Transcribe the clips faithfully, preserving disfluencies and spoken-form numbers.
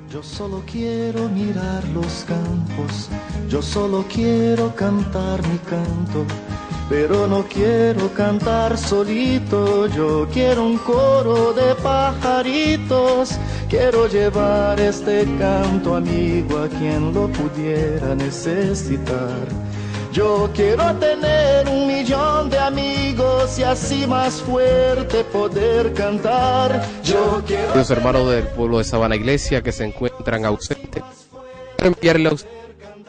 Yo solo quiero mirar los campos, yo solo quiero cantar mi canto, pero no quiero cantar solito, yo quiero un coro de pajaritos, quiero llevar este canto amigo a quien lo pudiera necesitar. Yo quiero tener un millón de amigos y así más fuerte poder cantar. Yo quiero... Los hermanos del pueblo de Sabana Iglesia que se encuentran ausentes, quiero enviarle a ustedes,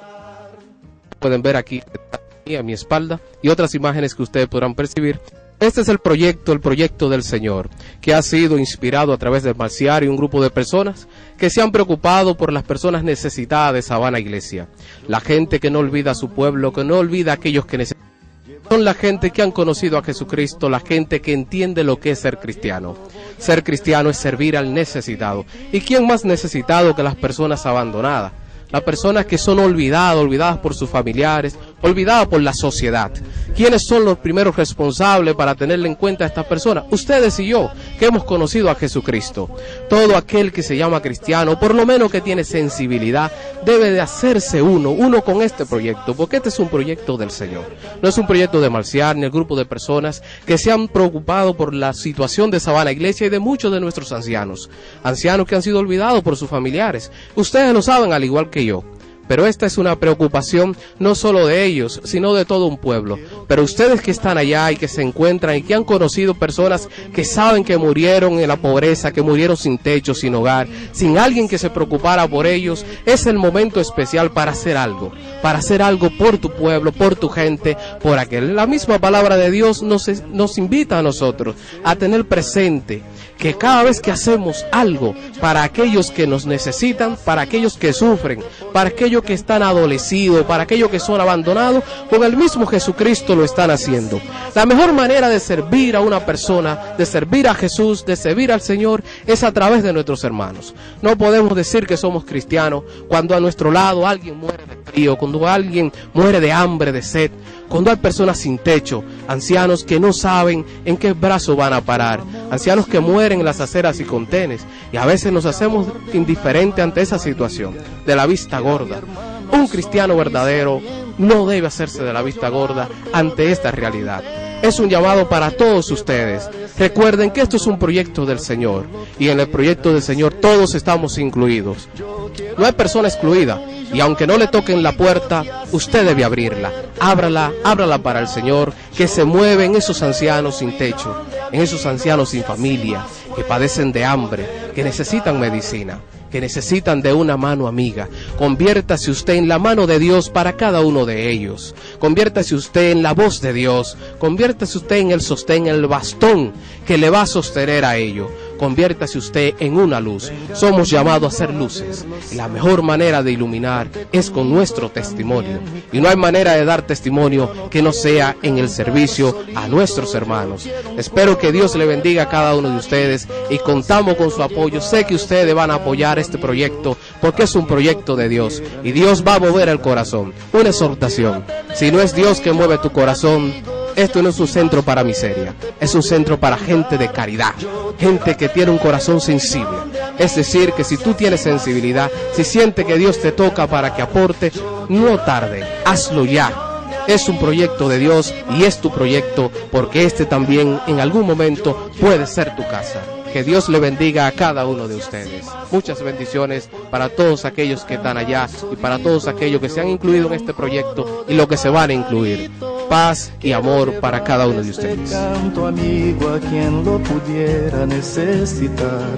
pueden ver aquí a mi espalda y otras imágenes que ustedes podrán percibir. Este es el proyecto, el proyecto del Señor, que ha sido inspirado a través del Marciar y un grupo de personas que se han preocupado por las personas necesitadas de Sabana Iglesia. La gente que no olvida a su pueblo, que no olvida a aquellos que necesitan. Son la gente que han conocido a Jesucristo, la gente que entiende lo que es ser cristiano. Ser cristiano es servir al necesitado. ¿Y quién más necesitado que las personas abandonadas? Las personas que son olvidadas, olvidadas por sus familiares, olvidadas por la sociedad. ¿Quiénes son los primeros responsables para tenerle en cuenta a estas personas? Ustedes y yo, que hemos conocido a Jesucristo. Todo aquel que se llama cristiano, por lo menos que tiene sensibilidad, debe de hacerse uno, uno con este proyecto, porque este es un proyecto del Señor. No es un proyecto de Marciar ni el grupo de personas que se han preocupado por la situación de Sabana Iglesia y de muchos de nuestros ancianos. Ancianos que han sido olvidados por sus familiares. Ustedes lo saben al igual que yo. Pero esta es una preocupación no solo de ellos, sino de todo un pueblo. Pero ustedes que están allá y que se encuentran y que han conocido personas que saben que murieron en la pobreza, que murieron sin techo, sin hogar, sin alguien que se preocupara por ellos, es el momento especial para hacer algo. Para hacer algo por tu pueblo, por tu gente, por aquel. La misma palabra de Dios nos, nos invita a nosotros a tener presente que cada vez que hacemos algo para aquellos que nos necesitan, para aquellos que sufren, para aquellos que están adolecidos, para aquellos que son abandonados, con el mismo Jesucristo lo están haciendo. La mejor manera de servir a una persona, de servir a Jesús, de servir al Señor, es a través de nuestros hermanos. No podemos decir que somos cristianos cuando a nuestro lado alguien muere de frío, cuando alguien muere de hambre, de sed, cuando hay personas sin techo, ancianos que no saben en qué brazo van a parar, ancianos que mueren en las aceras y contenes, y a veces nos hacemos indiferentes ante esa situación, de la vista gorda. Un cristiano verdadero no debe hacerse de la vista gorda ante esta realidad. Es un llamado para todos ustedes. Recuerden que esto es un proyecto del Señor, y en el proyecto del Señor todos estamos incluidos. No hay persona excluida, y aunque no le toquen la puerta, usted debe abrirla. Ábrala, ábrala para el Señor, que se mueve en esos ancianos sin techo, en esos ancianos sin familia, que padecen de hambre, que necesitan medicina, que necesitan de una mano amiga. Conviértase usted en la mano de Dios para cada uno de ellos. Conviértase usted en la voz de Dios. Conviértase usted en el sostén, el bastón que le va a sostener a ellos. Conviértase usted en una luz. Somos llamados a ser luces. Y la mejor manera de iluminar es con nuestro testimonio. Y no hay manera de dar testimonio que no sea en el servicio a nuestros hermanos. Espero que Dios le bendiga a cada uno de ustedes y contamos con su apoyo. Sé que ustedes van a apoyar este proyecto porque es un proyecto de Dios y Dios va a mover el corazón. Una exhortación: si no es Dios que mueve tu corazón, esto no es un centro para miseria, es un centro para gente de caridad, gente que tiene un corazón sensible. Es decir, que si tú tienes sensibilidad, si sientes que Dios te toca para que aporte, no tarde, hazlo ya. Es un proyecto de Dios y es tu proyecto, porque este también en algún momento puede ser tu casa. Que Dios le bendiga a cada uno de ustedes. Muchas bendiciones para todos aquellos que están allá y para todos aquellos que se han incluido en este proyecto y lo que se van a incluir. Paz y amor para cada uno de ustedes. Canto amigo a quien lo pudiera necesitar.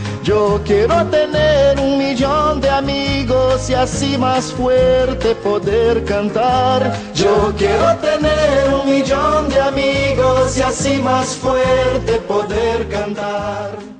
Yo quiero tener un millón de amigos y así más fuerte poder cantar. Yo quiero tener un millón de amigos y así más fuerte poder cantar.